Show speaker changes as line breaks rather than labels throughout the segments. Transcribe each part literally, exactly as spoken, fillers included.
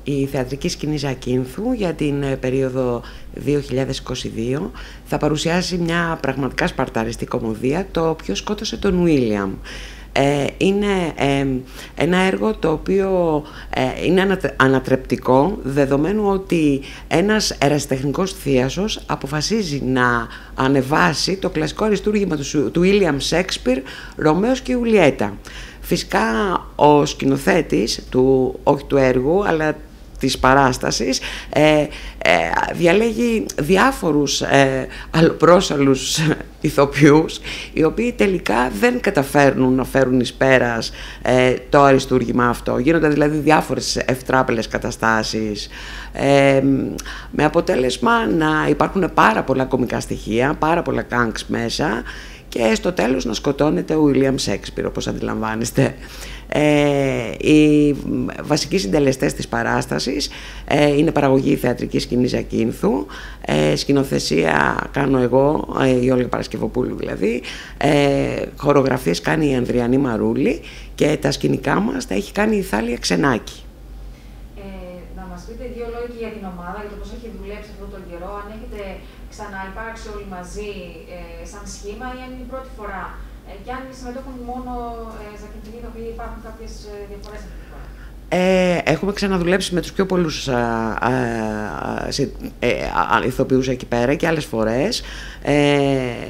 η θεατρική σκηνή Ζακίνθου για την περίοδο δύο χιλιάδες είκοσι δύο θα παρουσιάσει μια πραγματικά σπαρταριστή κομμωδία, το ποιο σκότωσε τον Βίλιαμ. Ε, είναι ε, ένα έργο το οποίο ε, είναι ανατρεπτικό, δεδομένου ότι ένας ερασιτεχνικός θίασος αποφασίζει να ανεβάσει το κλασικό αριστούργημα του, του William Shakespeare, Ρωμαίος και Ιουλιέτα. Φυσικά ο σκηνοθέτης του, όχι του έργου αλλά της παράστασης, ε, ε, διαλέγει διάφορους ε, αλλοπρόσαλλους ηθοποιούς, οι οποίοι τελικά δεν καταφέρνουν να φέρουν εις πέρας ε, το αριστούργημα αυτό. Γίνονται δηλαδή διάφορες ευτράπελες καταστάσεις, ε, με αποτέλεσμα να υπάρχουν πάρα πολλά κωμικά στοιχεία, πάρα πολλά γκάνγκς μέσα, και στο τέλος να σκοτώνεται ο William Shakespeare, όπως αντιλαμβάνεστε. Ε, οι βασικοί συντελεστές της παράστασης ε, είναι παραγωγή θεατρικής σκηνής Ζακίνθου, ε, σκηνοθεσία κάνω εγώ, ε, η Όλγα Παρασκευοπούλου δηλαδή, ε, χορογραφίες κάνει η Ανδριανή Μαρούλη και τα σκηνικά μας τα έχει κάνει η Θάλια Ξενάκη.
Ε, να μας πείτε δύο λόγια για την ομάδα, για το πώς έχει δουλέψει αυτόν τον καιρό, αν έχετε ξαναυπάρξει όλοι μαζί ε, σαν σχήμα ή αν είναι η πρώτη φορά. Και αν συμμετέχουν μόνο ε, Ζακινθινοί, τα οποία υπάρχουν κάποιες διαφορές αυτή τη φορά.
Ε, έχουμε ξαναδουλέψει με τους πιο πολλούς α, α, α, σε, ε, α, ηθοποιούς εκεί πέρα και άλλες φορές. Ε,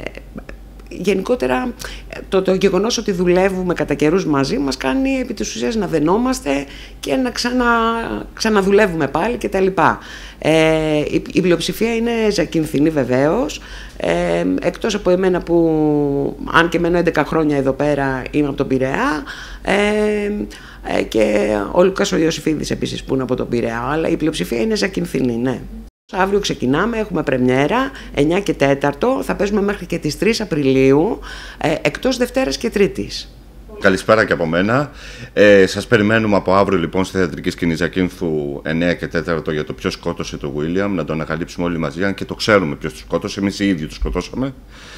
γενικότερα το, το γεγονός ότι δουλεύουμε κατά καιρούς μαζί μας κάνει επί της ουσίας να δενόμαστε και να ξανα, ξαναδουλεύουμε πάλι κτλ. Ε, η, η πλειοψηφία είναι Ζακινθινή βεβαίως, ε, εκτός από εμένα που αν και μένω έντεκα χρόνια εδώ πέρα είμαι από τον Πειραιά, ε, ε, και ο Λουκάς ο Ιωσήφιδης επίσης που είναι από τον Πειραιά, αλλά η πλειοψηφία είναι Ζακινθινή, ναι. Αύριο ξεκινάμε, έχουμε πρεμιέρα, εννιά και τέταρτο, θα παίζουμε μέχρι και τις τρεις Απριλίου, ε, εκτός Δευτέρας και Τρίτης.
Καλησπέρα και από μένα. Ε, σας περιμένουμε από αύριο λοιπόν στη θεατρική σκηνή Ζακίνθου εννιά και τέταρτο για το ποιος σκότωσε τον Βίλιαμ, να το ανακαλύψουμε όλοι μαζί, αν και το ξέρουμε ποιος το σκότωσε, εμείς οι ίδιοι το σκοτώσαμε.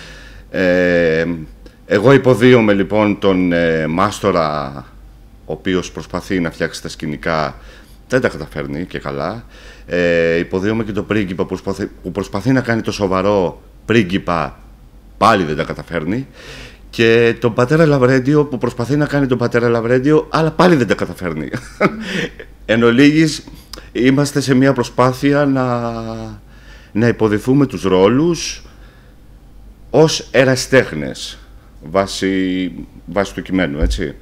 Ε, εγώ υποδίωμαι λοιπόν τον ε, μάστορα, ο οποίος προσπαθεί να φτιάξει τα σκηνικά, δεν τα καταφέρνει και καλά. Ε, υποδίωμαι και τον πρίγκιπα που προσπαθεί, που προσπαθεί να κάνει το σοβαρό πρίγκιπα, πάλι δεν τα καταφέρνει. Και τον πατέρα Λαβρέντιο που προσπαθεί να κάνει τον πατέρα Λαβρέντιο, αλλά πάλι δεν τα καταφέρνει. Εν ολίγης, είμαστε σε μια προσπάθεια να, να υποδηθούμε τους ρόλους ως ερασιτέχνες, βάσει, βάσει του κειμένου, έτσι.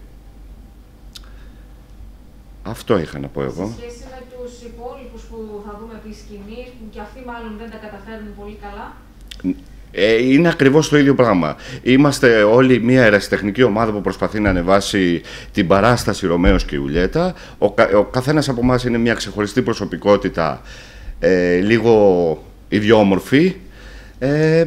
Αυτό είχα να πω εγώ.
Σε σχέση με τους υπόλοιπους που θα δούμε τη σκηνή, που και αυτοί μάλλον δεν τα καταφέρνουν πολύ καλά.
Ε, είναι ακριβώς το ίδιο πράγμα. Είμαστε όλοι μια ερασιτεχνική ομάδα που προσπαθεί να ανεβάσει την παράσταση Ρωμαίος και Ιουλιέτα. Ο, κα, ο καθένας από εμάς είναι μια ξεχωριστή προσωπικότητα, ε, λίγο ιδιόμορφη, ε,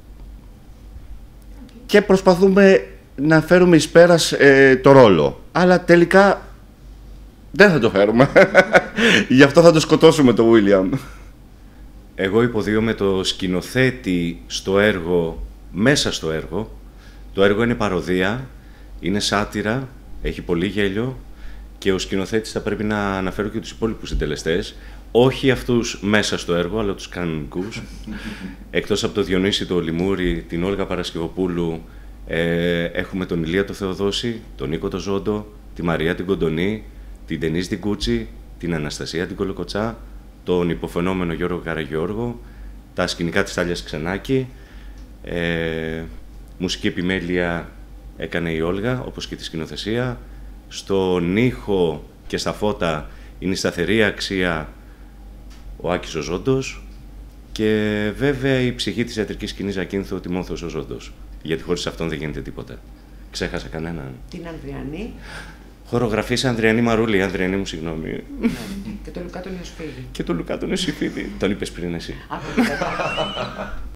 και προσπαθούμε να φέρουμε εις πέρας ε, το ρόλο. Αλλά τελικά δεν θα το φέρουμε. Γι' αυτό θα το σκοτώσουμε το Βίλιαμ.
Εγώ υποδίωμαι το σκηνοθέτη στο έργο, μέσα στο έργο. Το έργο είναι παροδία, είναι σάτυρα, έχει πολύ γέλιο και ο σκηνοθέτης θα πρέπει να αναφέρω και τους υπόλοιπους συντελεστές, όχι αυτούς μέσα στο έργο, αλλά τους κανονικούς. Εκτός από το Διονύση το Λιμούρη, την Όλγα Παρασκευοπούλου, ε, έχουμε τον Ηλία το Θεοδόση, τον Νίκο το Ζόντο, τη Μαρία την Κοντονή, την Ντενίς την Κούτσι, την Αναστασία την Κολοκοτσά, τον υποφαινόμενο Γιώργο Καραγιώργο, τα σκηνικά της Θάλιας Ξενάκη, ε, μουσική επιμέλεια έκανε η Όλγα, όπως και τη σκηνοθεσία. Στον ήχο και στα φώτα είναι η σταθερή αξία ο Άκης ο Ζόντος και βέβαια η ψυχή της ιατρικής σκηνής Ζακίνθου, ο Τιμόθεος ο Ζόντος, γιατί χωρίς αυτόν δεν γίνεται τίποτα. Ξέχασα κανέναν.
Την Ανδριανή.
Χορογραφής Ανδριανή Μαρούλη, Ανδριανή μου, συγγνώμη.
Ναι. Και το Λουκά τον Ιωσήφιδη.
Και το Λουκά τον Ιωσήφιδη. Τον είπες πριν εσύ.